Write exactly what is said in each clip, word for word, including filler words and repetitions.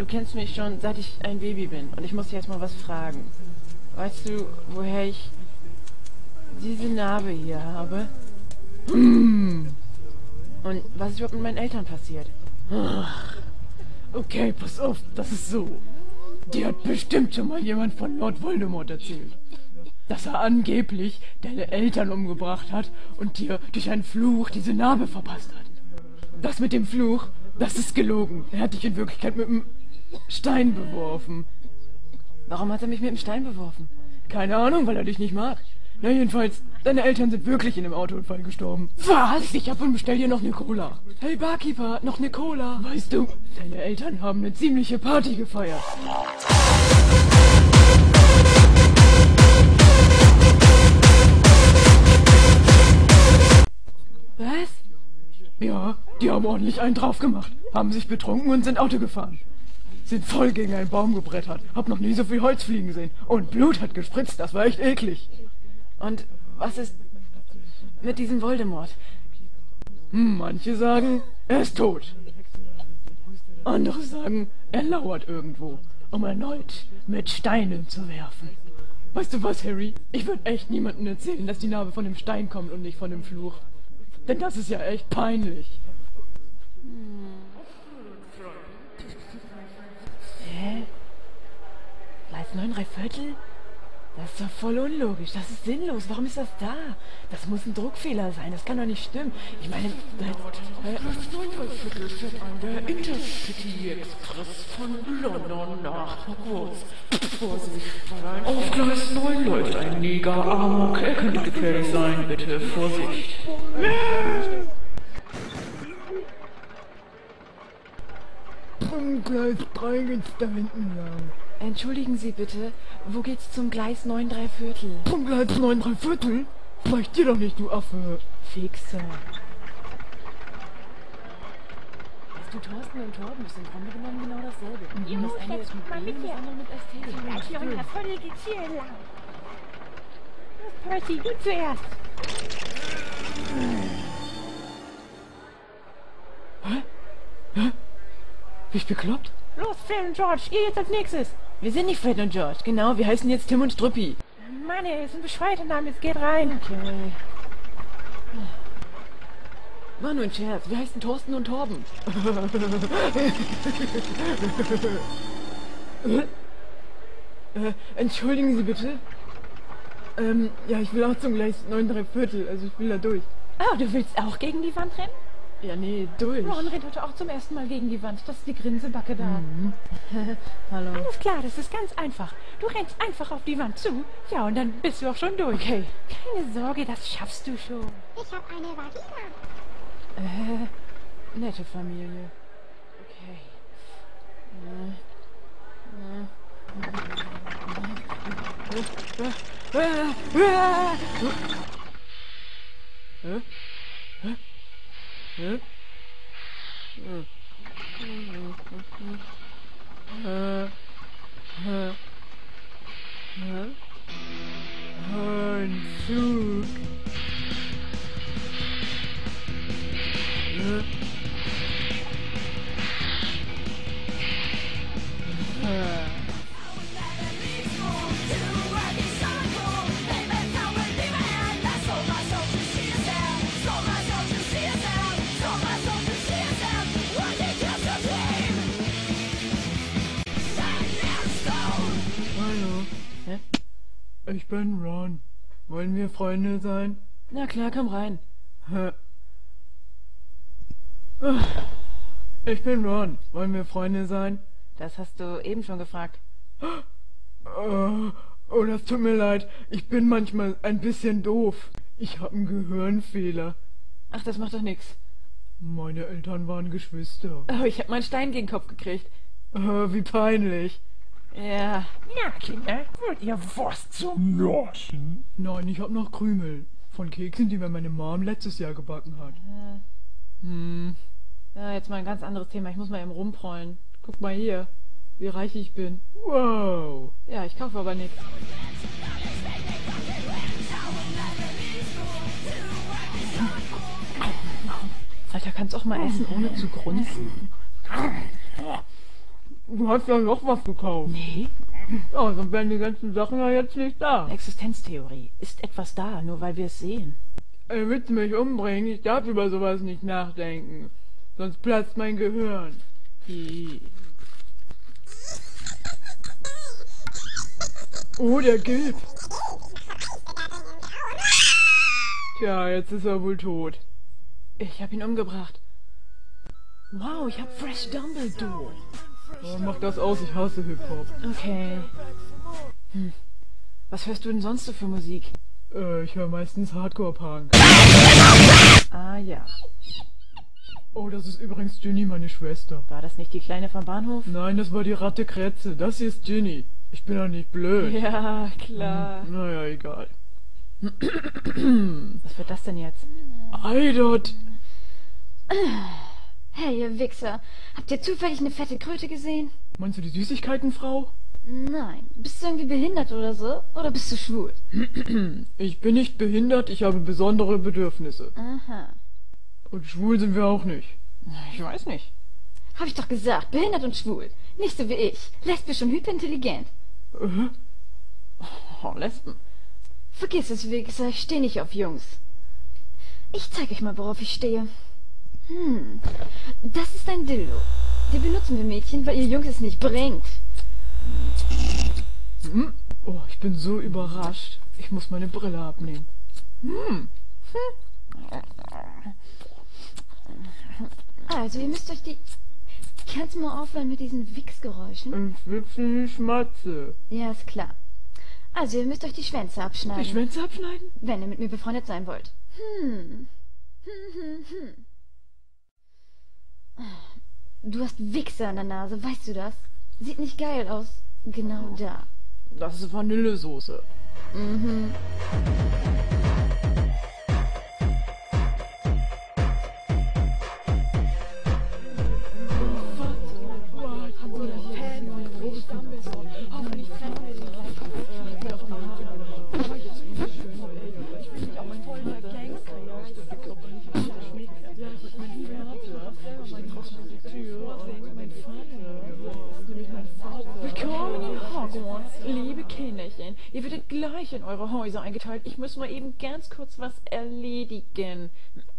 kennst mich schon, seit ich ein Baby bin. Und ich muss dir jetzt mal was fragen. Weißt du, woher ich diese Narbe hier habe? Und was ist überhaupt mit meinen Eltern passiert? Ach, okay, pass auf, das ist so. Dir hat bestimmt schon mal jemand von Lord Voldemort erzählt, dass er angeblich deine Eltern umgebracht hat und dir durch einen Fluch diese Narbe verpasst hat. Das mit dem Fluch, das ist gelogen. Er hat dich in Wirklichkeit mit einem Stein beworfen. Warum hat er mich mit dem Stein beworfen? Keine Ahnung, weil er dich nicht mag. Na jedenfalls, deine Eltern sind wirklich in einem Autounfall gestorben. Was? Ich hab und bestell dir noch eine Cola. Hey Barkeeper, noch eine Cola. Weißt du, deine Eltern haben eine ziemliche Party gefeiert. Was? Ja, die haben ordentlich einen drauf gemacht, haben sich betrunken und sind Auto gefahren. Sind voll gegen einen Baum gebrettert, hab noch nie so viel Holz fliegen sehen. Und Blut hat gespritzt, das war echt eklig. Und was ist mit diesem Voldemort? Hm, manche sagen, er ist tot. Andere sagen, er lauert irgendwo, um erneut mit Steinen zu werfen. Weißt du was, Harry? Ich würde echt niemandem erzählen, dass die Narbe von dem Stein kommt und nicht von dem Fluch. Denn das ist ja echt peinlich. Hä? Gleis neun, drei Viertel? Das ist doch voll unlogisch. Das ist sinnlos. Warum ist das da? Das muss ein Druckfehler sein. Das kann doch nicht stimmen. Ich meine... Gleis neun, drei Viertel fährt an der Intercity Express von London nach Hogwarts. Vorsicht, Fräulein. Auf Gleis neun läuft ein Neger Amok. Er könnte gefährlich sein. Bitte Vorsicht. Vom Gleis drei geht's da hinten lang. Entschuldigen Sie bitte. Wo geht's zum Gleis neun, drei Viertel? Vom Gleis neun drei Viertel? Vielleicht dir doch nicht, du Affe. Fixer. Weißt du, Thorsten und Torben ist im Grunde genommen genau dasselbe. Jungs, Das eine jetzt ist mit mal B mit und das dir. andere mit S T. Gleich hier in der Viertel geht's hier lang. Percy, du zuerst. Hä? Hä? Bin ich bekloppt? Los, Fred und George, ihr jetzt als nächstes. Wir sind nicht Fred und George. Genau, wir heißen jetzt Tim und Struppi. Mann, ey, das sind bescheuerte Namen, jetzt geht rein. Okay. War nur ein Scherz. Wir heißen Thorsten und Torben. äh, entschuldigen Sie bitte. Ähm, ja, ich will auch zum Gleis neun drei Viertel, also ich will da durch. Oh, du willst auch gegen die Wand rennen? Ja, nee, durch. Ron rennt heute auch zum ersten Mal gegen die Wand. Das ist die Grinsebacke da. Mhm. Hallo. Alles klar, das ist ganz einfach. Du rennst einfach auf die Wand zu. Ja, und dann bist du auch schon durch. Okay. Keine Sorge, das schaffst du schon. Ich habe eine Vagina. Äh, nette Familie. Okay. Hä? Hä? Hä? Hä? Hä? Hä? Ein Zug. Hä? Hä? Hallo. Hä? Ich bin Ron. Wollen wir Freunde sein? Na klar, komm rein. Hä? Ich bin Ron. Wollen wir Freunde sein? Das hast du eben schon gefragt. Oh, oh, das tut mir leid. Ich bin manchmal ein bisschen doof. Ich habe einen Gehirnfehler. Ach, das macht doch nix. Meine Eltern waren Geschwister. Oh, ich hab meinen Stein gegen den Kopf gekriegt. Oh, wie peinlich. Ja. Na, Kinder, wollt ihr Wurst zum Mörchen? Nein, ich hab noch Krümel. Von Keksen, die mir meine Mom letztes Jahr gebacken hat. Hm. Ja, jetzt mal ein ganz anderes Thema. Ich muss mal eben rumprollen. Guck mal hier, wie reich ich bin. Wow. Ja, ich kaufe aber nichts. Alter, kannst auch mal essen, ohne zu grunzen. Du hast ja noch was gekauft. Nee, Ja, sonst wären die ganzen Sachen ja jetzt nicht da. Existenztheorie. Ist etwas da, nur weil wir es sehen? Ey, willst du mich umbringen? Ich darf über sowas nicht nachdenken. Sonst platzt mein Gehirn. Hi. Oh, der Gilb. Tja, jetzt ist er wohl tot. Ich habe ihn umgebracht. Wow, ich hab Fresh Dumbledore. Oh, mach das aus, ich hasse Hip-Hop. Okay. Hm. Was hörst du denn sonst so für Musik? Äh, ich höre meistens Hardcore-Punk. Ah ja. Oh, das ist übrigens Ginny, meine Schwester. War das nicht die Kleine vom Bahnhof? Nein, das war die Ratte Kretze. Das hier ist Ginny. Ich bin doch nicht blöd. Ja, klar. Naja, egal. Was wird das denn jetzt? Eidot! Hey, ihr Wichser. Habt ihr zufällig eine fette Kröte gesehen? Meinst du die Süßigkeitenfrau? Nein. Bist du irgendwie behindert oder so? Oder bist du schwul? Ich bin nicht behindert, ich habe besondere Bedürfnisse. Aha. Und schwul sind wir auch nicht. Ich weiß nicht. Hab ich doch gesagt. Behindert und schwul. Nicht so wie ich. Lesbisch und hyperintelligent. Äh? Oh, Lesben. Vergiss es, Wichser. Ich stehe nicht auf Jungs. Ich zeig euch mal, worauf ich stehe. Hm. Das ist ein Dildo. Den benutzen wir Mädchen, weil ihr Jungs es nicht bringt. Hm? Oh, ich bin so überrascht. Ich muss meine Brille abnehmen. Hm. Also, ihr müsst euch die... Kannst du mal aufhören mit diesen Wichsgeräuschen? Ein Wichsen die Schmatze. Ja, ist klar. Also, ihr müsst euch die Schwänze abschneiden. Die Schwänze abschneiden? Wenn ihr mit mir befreundet sein wollt. Hm. Hm, hm, hm. Du hast Wichser an der Nase, weißt du das? Sieht nicht geil aus. Genau da. Das ist Vanillesoße. Mhm. Willkommen in Hogwarts, liebe Kinderchen. Ihr werdet gleich in eure Häuser eingeteilt. Ich muss mal eben ganz kurz was erledigen.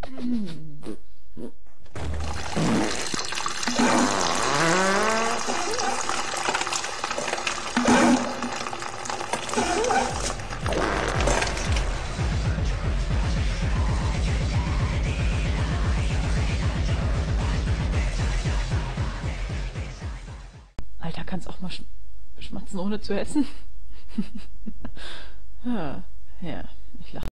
Alter, kannst auch mal sch schmatzen ohne zu essen? ja, ja, ich lache.